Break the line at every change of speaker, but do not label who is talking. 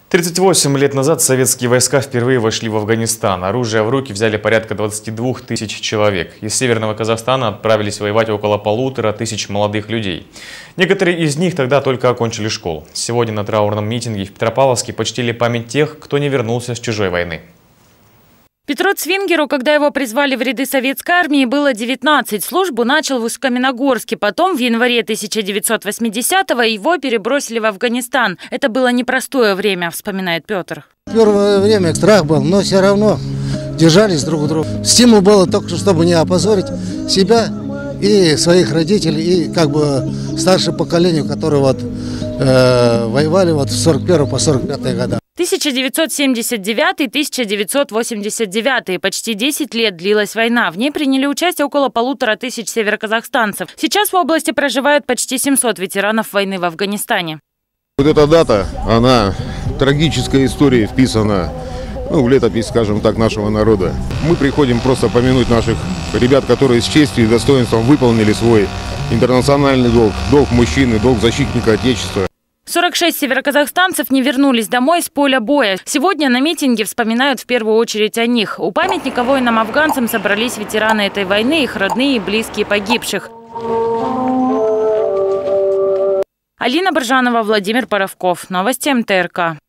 38 лет назад советские войска впервые вошли в Афганистан. Оружие в руки взяли порядка 22 тысяч человек. Из Северного Казахстана отправились воевать около 1500 молодых людей. Некоторые из них тогда только окончили школу. Сегодня на траурном митинге в Петропавловске почтили память тех, кто не вернулся с чужой войны.
Петру Цвингеру, когда его призвали в ряды советской армии, было 19. Службу начал в Усть-Каменогорске. Потом в январе 1980-го его перебросили в Афганистан. Это было непростое время, вспоминает Петр.
Первое время страх был, но все равно держались друг к другу. Стимул было только, чтобы не опозорить себя и своих родителей, и как бы старшее поколение, которые воевали с 41 по 45 года.
1979-1989. Почти 10 лет длилась война. В ней приняли участие около 1500 североказахстанцев. Сейчас в области проживают почти 700 ветеранов войны в Афганистане.
Вот эта дата, она трагической историей вписана в летопись, скажем так, нашего народа. Мы приходим просто помянуть наших ребят, которые с честью и достоинством выполнили свой интернациональный долг, долг мужчины, долг защитника Отечества.
46 североказахстанцев не вернулись домой с поля боя. Сегодня на митинге вспоминают в первую очередь о них. У памятника воинам-афганцам собрались ветераны этой войны, их родные и близкие погибших. Алина Боржанова, Владимир Боровков. Новости МТРК.